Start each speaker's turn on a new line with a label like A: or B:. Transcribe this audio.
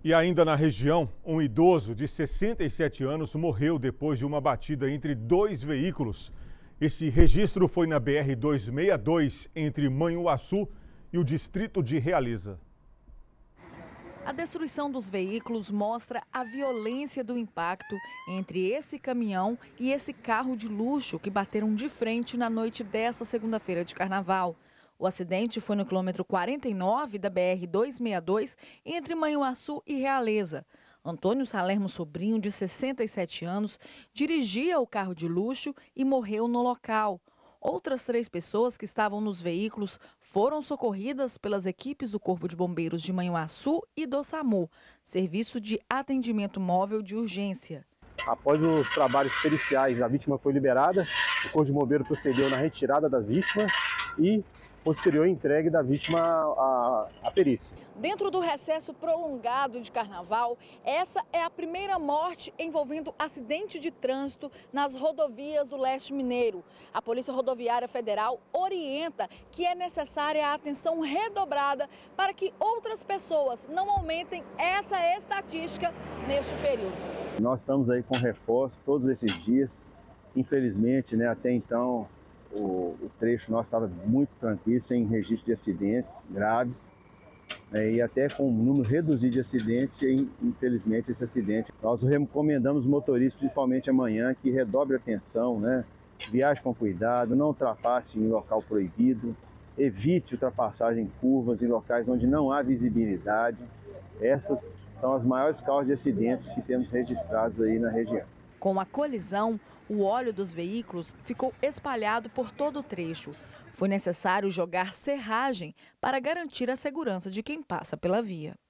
A: E ainda na região, um idoso de 67 anos morreu depois de uma batida entre dois veículos. Esse registro foi na BR-262, entre Manhuaçu e o distrito de Realeza.
B: A destruição dos veículos mostra a violência do impacto entre esse caminhão e esse carro de luxo que bateram de frente na noite dessa segunda-feira de carnaval. O acidente foi no quilômetro 49 da BR-262, entre Manhuaçu e Realeza. Antônio Salermo Sobrinho, de 67 anos, dirigia o carro de luxo e morreu no local. Outras 3 pessoas que estavam nos veículos foram socorridas pelas equipes do Corpo de Bombeiros de Manhuaçu e do SAMU, Serviço de Atendimento Móvel de Urgência.
C: Após os trabalhos periciais, a vítima foi liberada, o Corpo de Bombeiros procedeu na retirada da vítima e posterior entregue da vítima à perícia.
B: Dentro do recesso prolongado de carnaval, essa é a primeira morte envolvendo acidente de trânsito nas rodovias do leste mineiro. A Polícia Rodoviária Federal orienta que é necessária a atenção redobrada para que outras pessoas não aumentem essa estatística neste período.
C: Nós estamos aí com reforço todos esses dias. Infelizmente, até então, o trecho nosso estava muito tranquilo, sem registro de acidentes graves, e até com um número reduzido de acidentes, e infelizmente esse acidente. Nós recomendamos os motoristas, principalmente amanhã, que redobre a atenção, viaje com cuidado, não ultrapasse em local proibido, evite ultrapassagem em curvas, em locais onde não há visibilidade. Essas são as maiores causas de acidentes que temos registrados aí na região.
B: Com a colisão, o óleo dos veículos ficou espalhado por todo o trecho. Foi necessário jogar serragem para garantir a segurança de quem passa pela via.